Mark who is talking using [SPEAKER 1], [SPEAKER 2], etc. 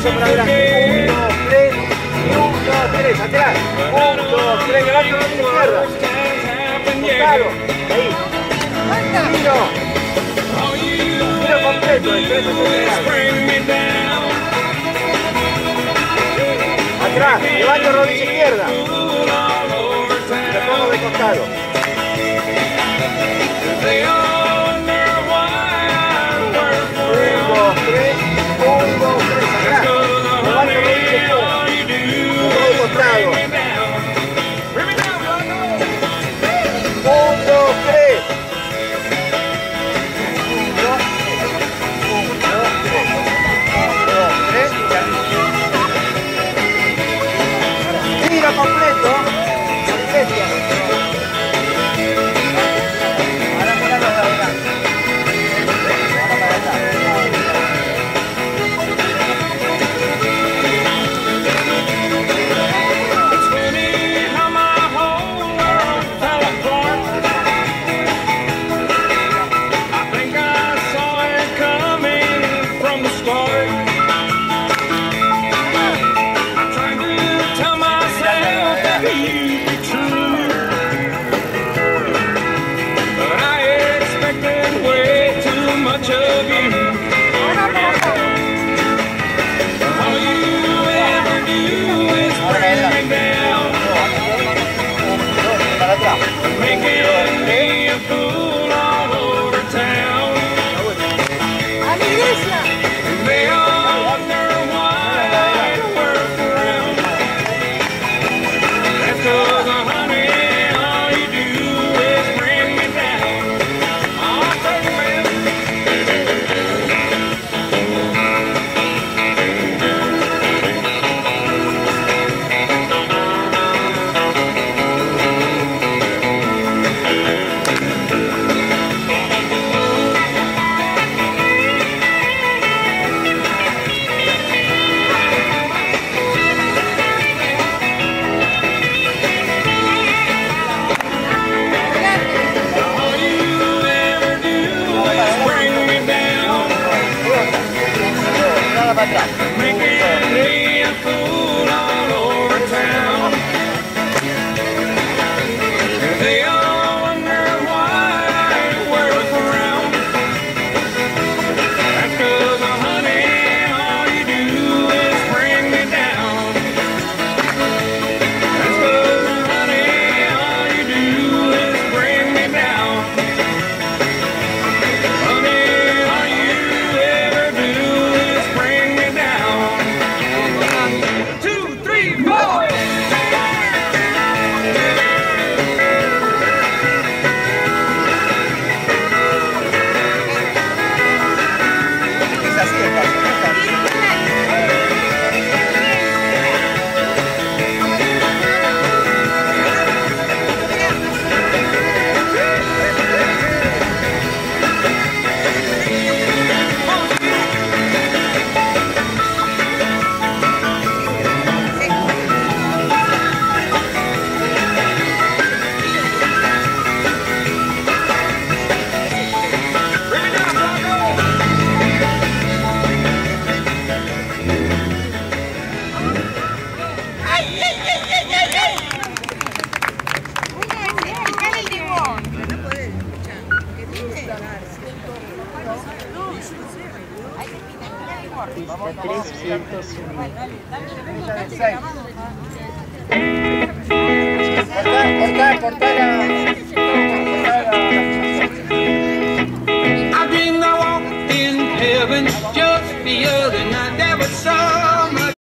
[SPEAKER 1] paso para adelante. 1, 2, 3. 1, 2, 3. Atrás. 1, 2, 3. Levanta la izquierda. Costado. Ahí. Giro. Giro completo. Atrás. Levanto rodilla izquierda. Me pongo de costado. 1, 2, 3. 1, 2, 3. Atrás. Levanto rodilla izquierda. Me pongo de costado. 1, 2, 3. 1, 2, 3. Giro completo. Ahora miralo de adelante. Ahora para acá.
[SPEAKER 2] Vamos, 301.
[SPEAKER 1] Cortá la...